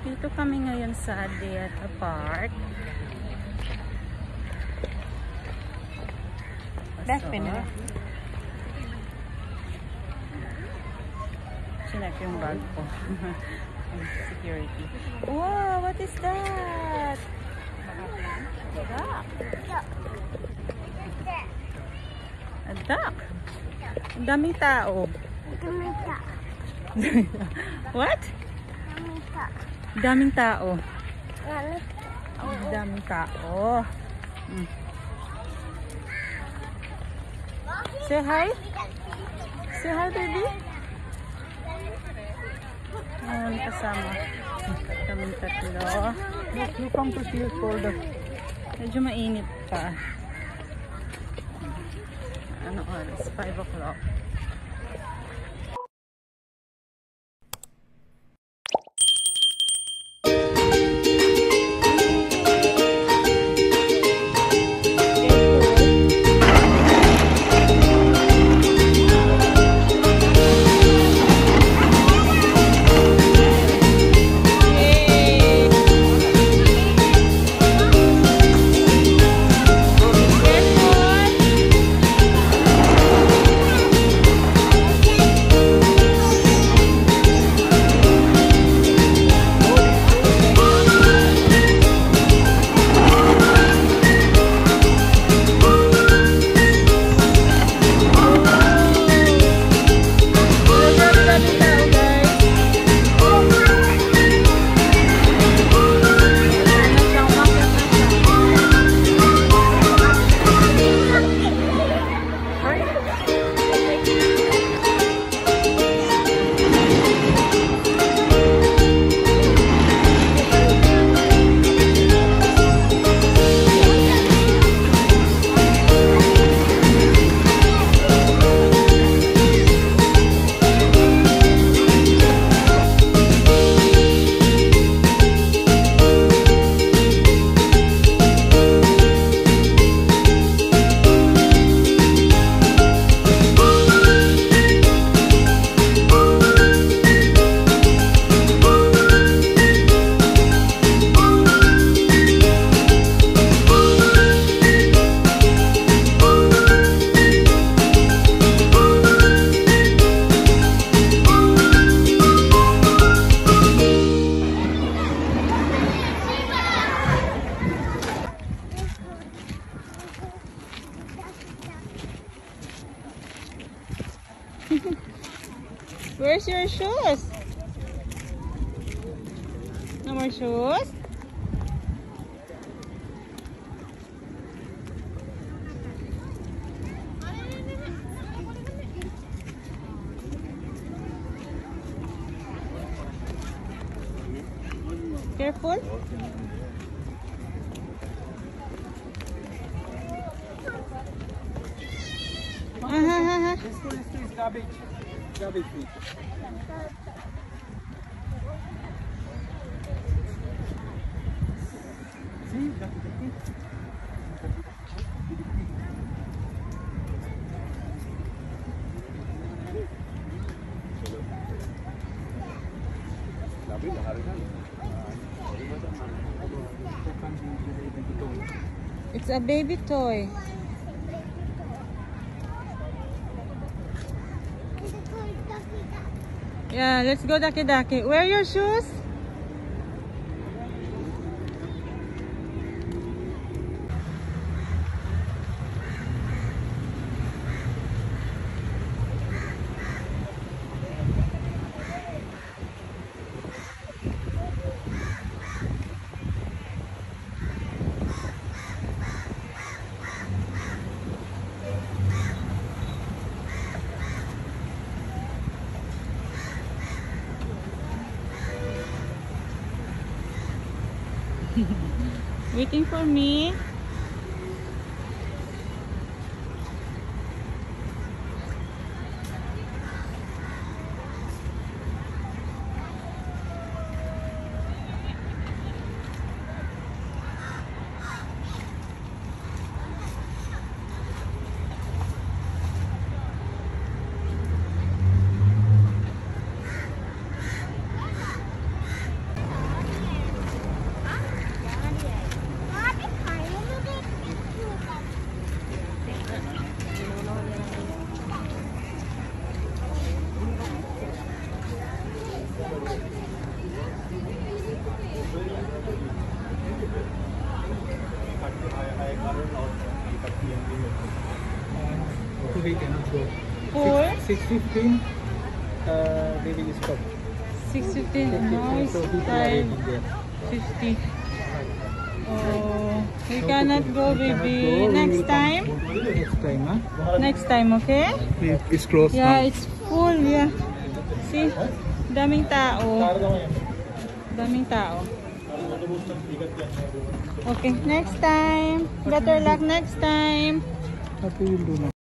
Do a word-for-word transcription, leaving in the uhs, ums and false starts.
Dito kami ngayon sa Diyitha Park. Definitely. Chinek yung bag ko. Security. Wow, what is that? Duck. A duck. Ang daming tao. What? Daming tao. Ang daming tao. Hmm. Say hi. Say hi, baby. Ayan, kasama. Kaming tatlo. You come to see us for the... Medyo mainit pa. Ano oras? five o'clock. Where's your shoes? No more shoes? Careful. Uh-huh. This one is garbage. Garbage meat. See, that's the thing. It's a baby toy. Yeah, let's go daki daki. Wear your shoes. Waiting for me. we cannot go. Full? six fifteen, uh, they will stop. six fifteen. Now it's So people are five waiting there. fifty. Oh, we So cannot we go, cannot baby. go, we Next will time? come. Next time, huh? Next time, okay? It's closed Yeah, now. it's full. Yeah. See? Daming tao. Daming tao. Okay, next time. Better luck next time. What we will do now?